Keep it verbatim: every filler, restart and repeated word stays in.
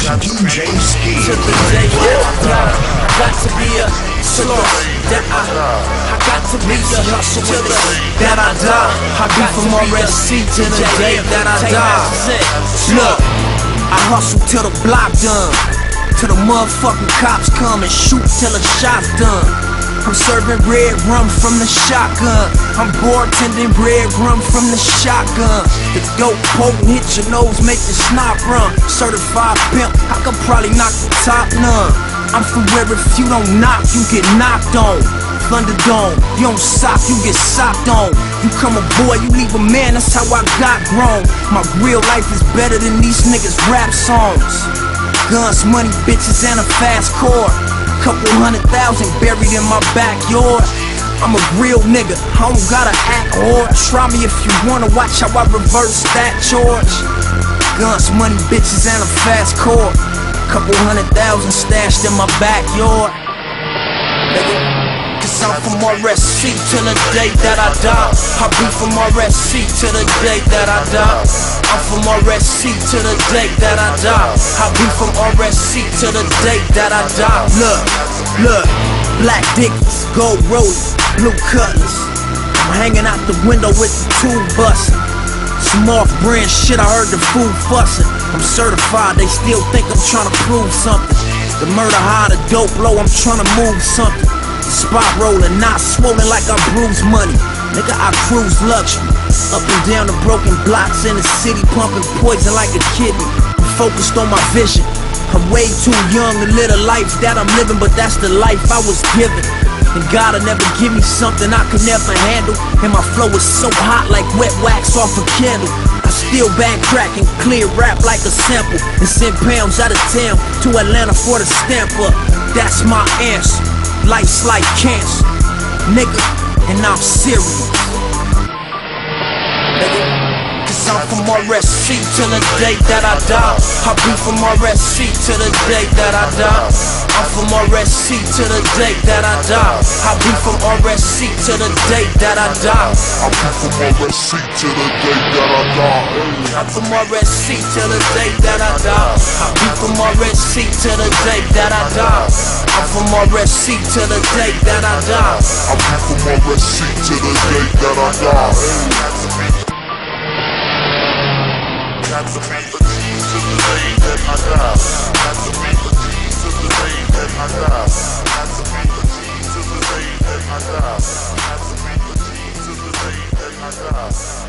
D J Ski. To the day that I die, I got to be a slow. That I, I got to be the hustle till the that I die. I be from R S C to the day that I die. Look, I hustle till the block done, till the motherfucking cops come and shoot till the shot's done. I'm serving red rum from the shotgun. I'm bartending red rum from the shotgun. The dope potent hit your nose, make your snot run. Certified pimp, I could probably knock the top none. I'm from where if you don't knock, you get knocked on. Thunderdome, you don't sock, you get socked on. You come a boy, you leave a man, that's how I got grown. My real life is better than these niggas' rap songs. Guns, money, bitches, and a fast car. Couple hundred thousand buried in my backyard. I'm a real nigga, I don't gotta act hard. Try me if you wanna watch how I reverse that charge. Guns, money, bitches, and a fast car. Couple hundred thousand stashed in my backyard. Nigga, cause I'm from R S C till the day that I die. I be from R S C till the day that I die. I'm from R S C till the day that I die. I be from R S C till the day that I die. Look, look, black dickies, gold rollies, blue cutlass. I'm hanging out the window with the tube bustin'. Some off-brand shit, I heard the food fussin'. I'm certified, they still think I'm tryna prove something. The murder high, the dope low, I'm tryna move something. Spot rolling, not swollen like I bruise money. Nigga, I cruise luxury. Up and down the broken blocks in the city, pumping poison like a kidney. I'm focused on my vision. I'm way too young to live the life that I'm living, but that's the life I was given. And God'll never give me something I could never handle. And my flow is so hot like wet wax off a candle. I still bang crack and clear rap like a sample, and send pounds out of town to Atlanta for the stamp up. That's my answer. Life's like cancer, nigga, and I'm serious. Nigga, cause I'm from R S C till the day that I die. I be from R S C till the day that I die. I'm from R S C till the day that I die. I be from R S C till the day that I die. I be from R S C till the day that I die. I'm from R S C till the day that I die. I be from R S C till the day that I die. I'm from R S C till the day that I die. I be from R S C till the day that I die. Got to make the cheese till the day that I die. Got to make the cheese till the day that I die. Got to make the cheese till the day that I die. Got to make the cheese till the day that I die.